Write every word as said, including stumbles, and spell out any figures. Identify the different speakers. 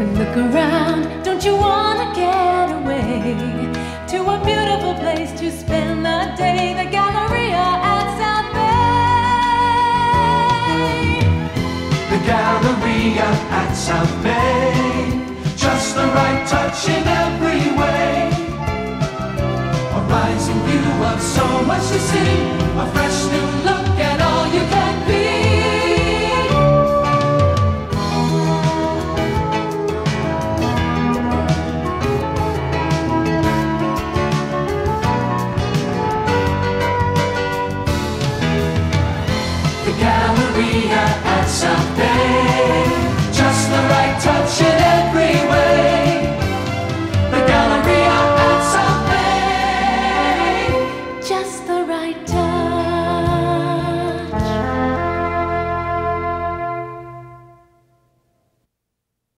Speaker 1: Look around, don't you wanna get away to a beautiful place to spend the day? The Galleria at South Bay.
Speaker 2: The Galleria at South Bay, just the right touch in every way. A rising view of so much to see, a fresh new look